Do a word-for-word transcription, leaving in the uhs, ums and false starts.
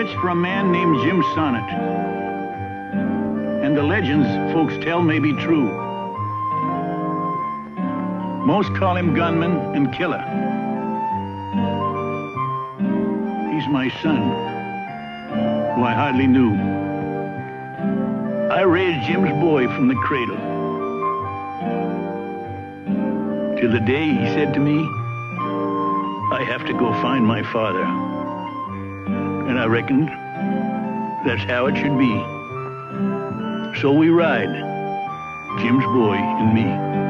It's for a man named Jim Sonnet. And the legends folks tell may be true. Most call him gunman and killer. He's my son, who I hardly knew. I raised Jim's boy from the cradle, till the day he said to me, I have to go find my father. And I reckoned that's how it should be. So we ride, Jim's boy and me.